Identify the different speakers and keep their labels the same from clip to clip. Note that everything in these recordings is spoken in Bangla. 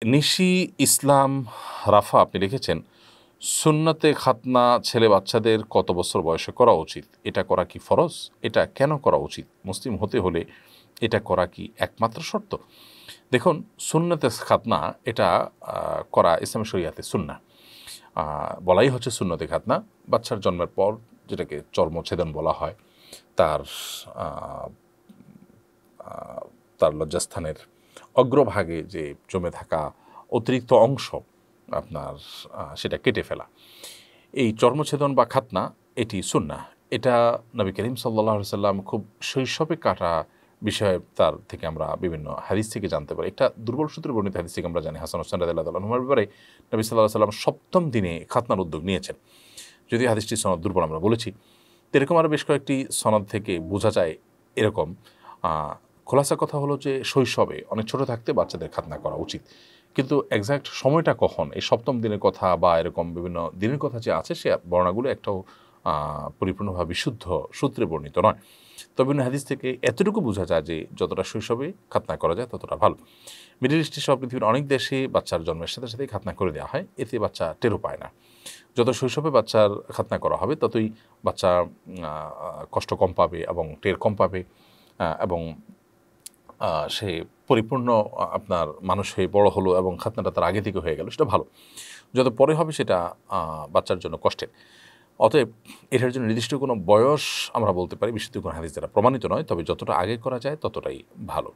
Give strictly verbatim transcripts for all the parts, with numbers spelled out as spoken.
Speaker 1: নিশি ইসলাম রাফা আপনি লিখেছেন, সুন্নতে খাতনা ছেলে বাচ্চাদের কত বছর বয়সে করা উচিত? এটা করা কি ফরজ? এটা কেন করা উচিত? মুসলিম হতে হলে এটা করা কি একমাত্র শর্ত? দেখুন, সুন্নতে খাতনা এটা করা ইসলাম শরিয়াতে সুন্নাহ, বলাই হচ্ছে সুন্নতে খাতনা। বাচ্চার জন্মের পর যেটাকে চর্মছেদন বলা হয়, তার তার লজ্জাস্থানের অগ্রভাগে যে জমে থাকা অতিরিক্ত অংশ আপনার সেটা কেটে ফেলা, এই চর্মছেদন বা খাতনা এটি সুন্নাহ। এটা নবী করিম সাল্লাল্লাহু আলাইহি সাল্লাম খুব শৈশবে কাটা বিষয়ে তার থেকে আমরা বিভিন্ন হাদিস থেকে জানতে পারি। একটা দুর্বল সূত্রে বর্ণিত হাদিস থেকে আমরা জানি, হাসান হোসেন রাদিয়াল্লাহু তাআলা আনহুর ব্যাপারে নবী সাল্লাল্লাহু আলাইহি সাল্লাম সপ্তম দিনে খাতনার উদ্যোগ নিয়েছেন। যদি হাদিসটি সনদ দুর্বল আমরা বলেছি, এরকম আরও বেশ কয়েকটি সনদ থেকে বোঝা যায় এরকম। খোলাসা কথা হলো যে শৈশবে অনেক ছোট থাকতে বাচ্চাদের খাতনা করা উচিত, কিন্তু এক্স্যাক্ট সময়টা কখন, এই সপ্তম দিনের কথা বা এরকম বিভিন্ন দিনের কথা যে আছে, সে বর্ণনাগুলো একটাও পরিপূর্ণভাবে বিশুদ্ধ সূত্রে বর্ণিত নয়। তবে হাদিস থেকে এতটুকু বোঝা যায় যে যতটা শৈশবে খাতনা করা যায় ততটা ভালো। মিডল ইস্টে সব পৃথিবীর অনেক দেশে বাচ্চার জন্মের সাথে সাথেই খাতনা করে দেওয়া হয়, এতে বাচ্চা টেরও পায় না। যত শৈশবে বাচ্চার খাতনা করা হবে ততই বাচ্চা কষ্ট কম পাবে এবং টের কম পাবে, এবং সে পরিপূর্ণ আপনার মানুষ হয়ে বড় হলো এবং খাতনাটা তার আগে থেকে হয়ে গেল, সেটা ভালো। যত পরে হবে সেটা বাচ্চার জন্য কষ্টের। অতএব এটার জন্য নির্দিষ্ট কোনো বয়স আমরা বলতে পারি বিশুদ্ধ কোনো হাদিস দ্বারা প্রমাণিত নয়, তবে যতটা আগে করা যায় ততটাই ভালো।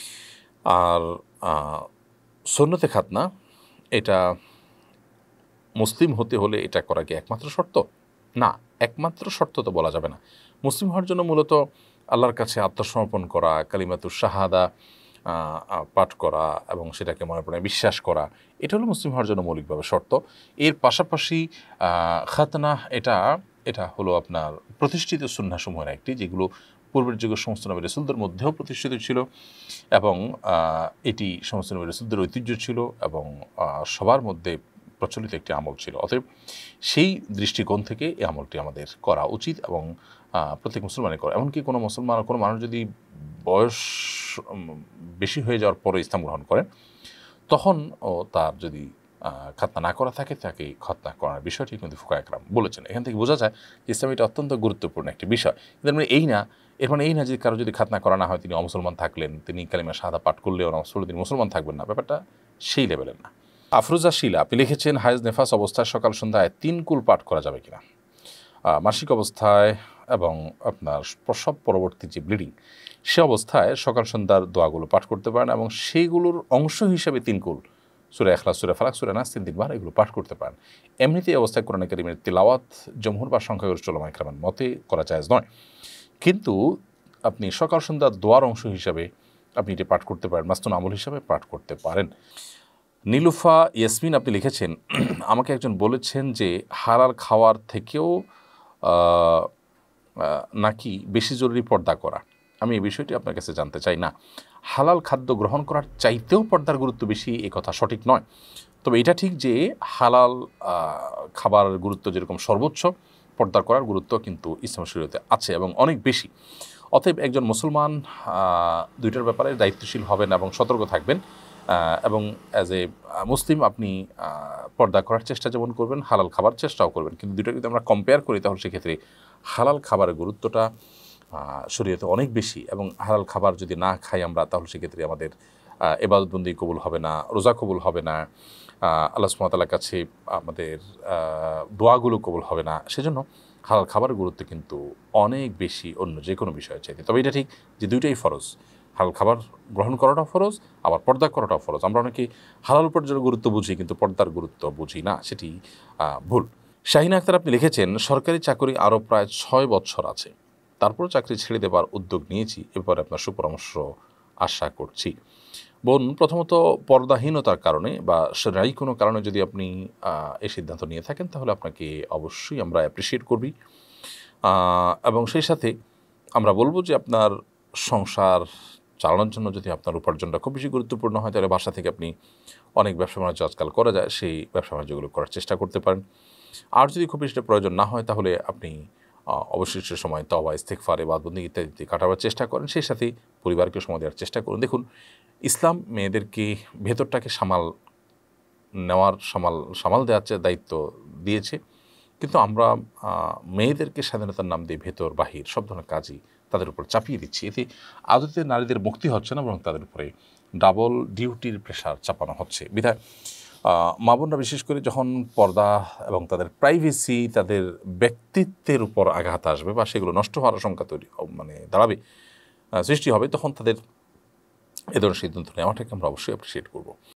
Speaker 1: আর সুন্নতে খাতনা এটা মুসলিম হতে হলে এটা করা কি একমাত্র শর্ত? না, একমাত্র শর্ত তো বলা যাবে না। মুসলিম হওয়ার জন্য মূলত আল্লাহর কাছে আত্মসমর্পণ করা, কালিমাতুশ শাহাদা পাঠ করা এবং সেটাকে মনে প্রাণে বিশ্বাস করা, এটা হলো মুসলিম হওয়ার জন্য মৌলিকভাবে শর্ত। এর পাশাপাশি খাতনা এটা এটা হলো আপনার প্রতিষ্ঠিত সুন্নাহসমূহের একটি, যেগুলো পূর্বের যুগের সমস্ত নবী রাসূলদের মধ্যেও প্রতিষ্ঠিত ছিল এবং এটি সমস্ত নবী রাসূলদের ঐতিহ্য ছিল এবং সবার মধ্যে প্রচলিত একটি আমল ছিল। অতএব সেই দৃষ্টিকোণ থেকে এই আমলটি আমাদের করা উচিত এবং প্রত্যেক মুসলমানের করা। এমনকি কোনো মুসলমান কোনো মানুষ যদি বয়স বেশি হয়ে যাওয়ার পরে ইসলাম গ্রহণ করেন, তখন ও তার যদি খাতনা না করা থাকে, তাকে খাতনা করার বিষয়টি কিন্তু ফুকায়ে কেরাম বলেছেন। এখান থেকে বোঝা যায় যে ইসলাম এটা অত্যন্ত গুরুত্বপূর্ণ একটি বিষয়। এর মানে এই না এর মানে এই না যে কারো যদি খাতনা করা না হয় তিনি অমুসলমান থাকলেন, তিনি কালিমা শাহাদা পাঠ করলেও নামাজ পড়লে তিনি মুসলমান থাকবেন না, ব্যাপারটা সেই লেভেলের না। আফরোজা শিলা আপনি লিখেছেন, হায়েজ নেফাস অবস্থায় সকাল সন্ধ্যায় তিন কুল পাঠ করা যাবে কিনা? মাসিক অবস্থায় এবং আপনার প্রসব পরবর্তী যে ব্লিডিং, সে অবস্থায় সকাল সন্ধ্যার দোয়াগুলো পাঠ করতে পারেন এবং সেইগুলোর অংশ হিসাবে তিন কুল, সূরা ইখলাস, সূরা ফালাক, সূরা নাস তিন তিনবার এগুলো পাঠ করতে পারেন। এমনিতেই অবস্থায় কোরআন কারীমের তিলাওয়াত জমহুর বা সংখ্যাগরিষ্ঠ উলামায়ে কেরামের মতে করা জায়েজ নয়, কিন্তু আপনি সকাল সন্ধ্যার দোয়ার অংশ হিসাবে আপনি এটি পাঠ করতে পারেন, মাসনুন আমল হিসাবে পাঠ করতে পারেন। নীলুফা ইয়াসমিন আপনি লিখেছেন, আমাকে একজন বলেছেন যে হালাল খাওয়ার থেকেও নাকি বেশি জরুরি পর্দা করা। আমি এই বিষয়টি আপনার কাছে জানতে চাই। না, হালাল খাদ্য গ্রহণ করার চাইতেও পর্দার গুরুত্ব বেশি, এ কথা সঠিক নয়। তবে এটা ঠিক যে হালাল খাবার গুরুত্ব যেরকম সর্বোচ্চ, পর্দা করার গুরুত্ব কিন্তু ইসলাম শরীয়তে আছে এবং অনেক বেশি। অতএব একজন মুসলমান দুইটার ব্যাপারে দায়িত্বশীল হবেন এবং সতর্ক থাকবেন, এবং অ্যাজ এ মুসলিম আপনি পর্দা করার চেষ্টা যেমন করবেন, হালাল খাবার চেষ্টাও করবেন। কিন্তু দুটো যদি আমরা কম্পেয়ার করি তাহলে সেক্ষেত্রে হালাল খাবারের গুরুত্বটা শরীয়তে অনেক বেশি, এবং হালাল খাবার যদি না খাই আমরা তাহলে সেক্ষেত্রে আমাদের ইবাদতবন্দি কবুল হবে না, রোজা কবুল হবে না, আল্লাহ সুবহানাহু ওয়া তাআলার কাছে আমাদের দোয়াগুলো কবুল হবে না। সেজন্য হালাল খাবারের গুরুত্ব কিন্তু অনেক বেশি অন্য যে কোনো বিষয়ের চাইতে। তবে এটা ঠিক যে দুইটাই ফরজ, হালাল খাবার গ্রহণ করাটাও ফরজ, আবার পর্দা করাটাও ফরজ। আমরা অনেকে হালাল পর্যায়ের গুরুত্ব বুঝি কিন্তু পর্দার গুরুত্ব বুঝি না, সেটি ভুল। শাহিনা আক্তার আপনি লিখেছেন, সরকারি চাকরি আরও প্রায় ছয় বছর আছে, তারপর চাকরি ছেড়ে দেবার উদ্যোগ নিয়েছি, এরপরে আপনার সুপরামর্শ আশা করছি। বোন, প্রথমত পর্দাহীনতার কারণে বা শরঈ কোনো কারণে যদি আপনি এই সিদ্ধান্ত নিয়ে থাকেন তাহলে আপনাকে অবশ্যই আমরা অ্যাপ্রিসিয়েট করবি, এবং সেই সাথে আমরা বলবো যে আপনার সংসার চালানোর জন্য যদি আপনার উপার্জনটা খুব বেশি গুরুত্বপূর্ণ হয় তাহলে বাসা থেকে আপনি অনেক ব্যবসা বাণিজ্য আজকাল করা যায়, সেই ব্যবসা বাণিজ্যগুলো করার চেষ্টা করতে পারেন। আর যদি খুব বেশি প্রয়োজন না হয় তাহলে আপনি অবশিষ্ট সময় তওবা, ইস্তেগফার, ইবাদতবন্দেগী ইত্যাদিতে কাটাবার চেষ্টা করেন, সেই সাথে পরিবারকে সময় দেওয়ার চেষ্টা করুন। দেখুন, ইসলাম মেয়েদেরকে ভেতরটাকে সামাল নেওয়ার সামাল সামাল দেওয়ার দায়িত্ব দিয়েছে, কিন্তু আমরা মেয়েদেরকে স্বাধীনতার নাম দিয়ে ভেতর বাহির সব ধরনের কাজই তাদের উপর চাপিয়ে দিচ্ছি। এতে আদতে নারীদের মুক্তি হচ্ছে না, বরং তাদের উপরে ডাবল ডিউটির প্রেশার চাপানো হচ্ছে। বিধায় মা বোনরা বিশেষ করে যখন পর্দা এবং তাদের প্রাইভেসি, তাদের ব্যক্তিত্বের উপর আঘাত আসবে বা সেগুলো নষ্ট হওয়ার আশঙ্কা তৈরি মানে দাঁড়াবে, সৃষ্টি হবে, তখন তাদের এ ধরনের সিদ্ধান্ত নেওয়াটাকে আমরা অবশ্যই অ্যাপ্রিসিয়েট করব।